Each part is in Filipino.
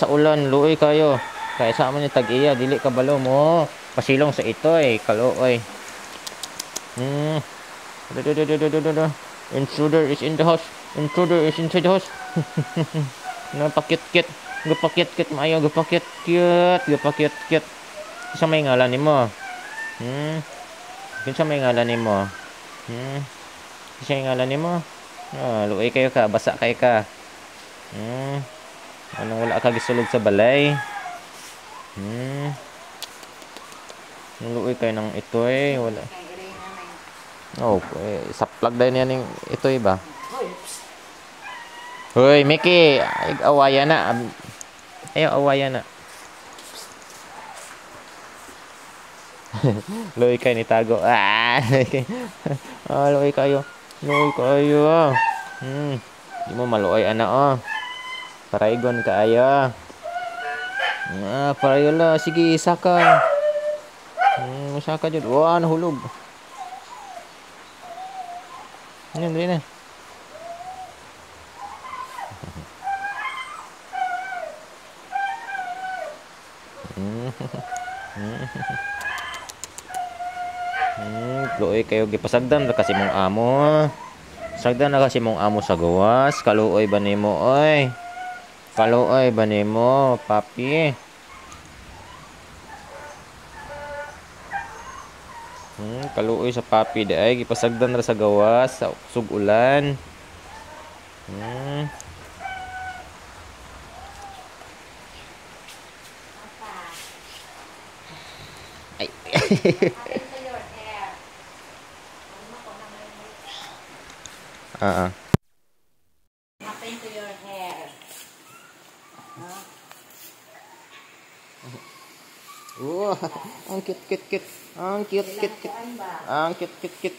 sa ulan, luoy kayo. Kaya sa man ni tag-iya, dili ka balo mo. Pasilong sa itoy, kaluoy. Intruder is in the house. Intruder is inside the house. Napakit-kit. Gapakit-kit maayo, gapakit-kit. Gapakit-kit. Isa may ngalan nimo. Kinsa may ngalan nimo? Isa may ngalan nimo? Luoy kayo ka, basa kay ka. Anong wala ka gisulod sa balay? Luoy kayo ng itoy, wala. Saplag dahil yan yung itoy ba? Hoy, Mickey, awaya na. Ayaw, awaya na. Luoy kayo ni Tago. Luoy kayo. Luoy kayo. Di mo maluoy, ana, Paraigon ka ayo. Parayola. Sige, isa ka. Isa ka dyan. Nahulog. Yan, dali na. Luoy kayo gipasagdan ra kasi mong amo. Sagdan na kasi mong amo sa gawas. Kaluoy ba nimo, oy? Kaluoy ba nimo, papi? Kaluoy sa papi day gipasagdan ra sa gawas sa sug-ulan. Ay. Happen to your hair. Ang kit. Ang kit. Ang kit.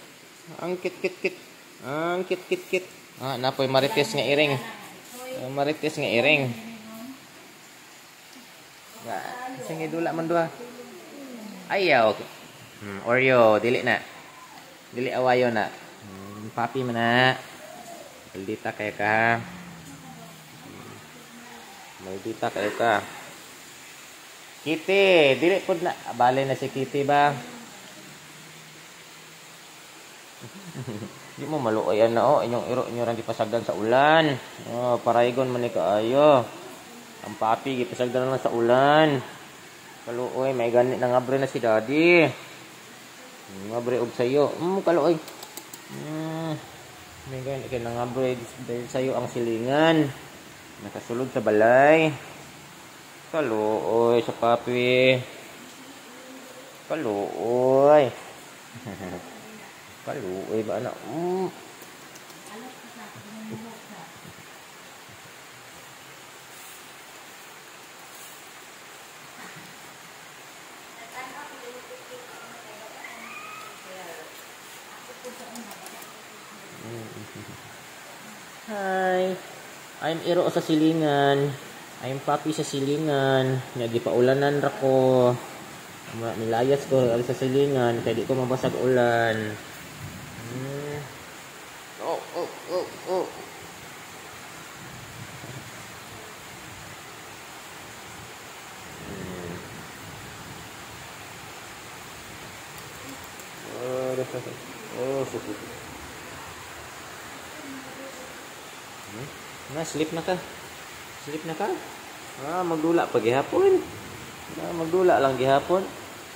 Ang kit. Napoy marites nga iring. Marites nga iring. Sige dula man duha. Ayaw. Oreo, dili na. Dili awayo na. Papi man na. Maldita kayo ka. Maldita kayo ka. Kitty, dili pod na. Balay na si Kitty ba? Di mo maluoy na inyong iro nyo ran gipasagdan sa ulan. Paraigon man ni kaayo. Ang papi gipasagdan lang sa ulan. Kaluoy, may ganit na ngabre na si Daddy. Ngabre og sayo. Kaluoy. May ganit kay na ngabre dahil sayo ang silingan. Nakasulod sa balay. Kaluoy sa papi. Kaluoy. Kaluoy ba na? Hi. I'm Iro sa silingan. I'm Papi sa silingan. Nagipaulanan ra ko. Nilayas ko sa silingan kaya di ko mabasag ulan. Sleep na ka. Sleep na ka? Magdula pa gihapon. Magdula lang gihapon.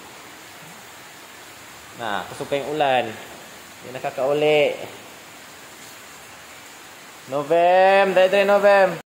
Kasupay yung ulan. Hindi nakakauli. Novem! Dahil Novem!